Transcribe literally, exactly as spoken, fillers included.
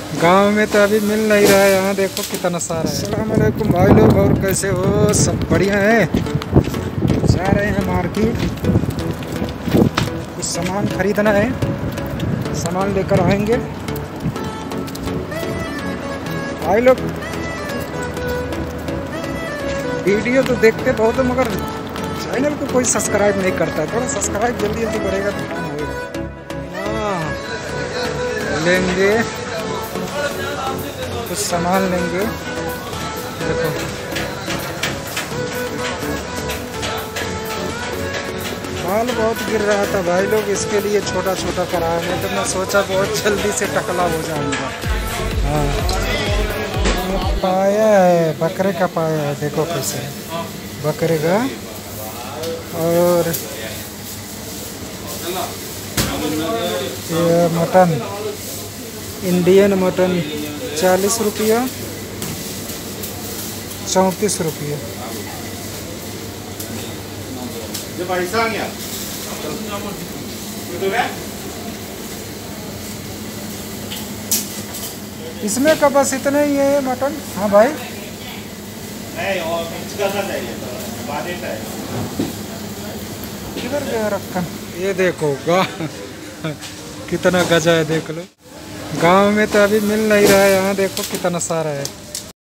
गांव में तो अभी मिल नहीं रहा है, यहाँ देखो कितना सारा है। अस्सलाम वालेकुम भाई लोग, और कैसे हो? सब बढ़िया है। जा रहे हैं मार्केट, कुछ सामान खरीदना है, सामान लेकर आएंगे भाई लोग। वीडियो तो देखते बहुत है मगर चैनल को कोई सब्सक्राइब नहीं करता है। थोड़ा सब्सक्राइब जल्दी जल्दी करेगा तो काम होगा। हाँ, लेंगे कुछ सामान लेंगे। देखो बाल बहुत गिर रहा था भाई लोग, इसके लिए छोटा छोटा कराया। नहीं तो मैं सोचा बहुत जल्दी से टकला हो जाऊंगा। हाँ, पाया है, बकरे का पाया है। देखो कैसे बकरे का। और ये मटन, इंडियन मटन चालीस रुपया, चौंतीस रुपया। इसमें का बस इतना ही है मटन। हाँ भाई, नहीं और मिक्स करना चाहिए, किधर गया रखा? ये देखो गा कितना गजा है, देख लो। गांव में तो अभी मिल नहीं रहा है, यहाँ देखो कितना सारा है।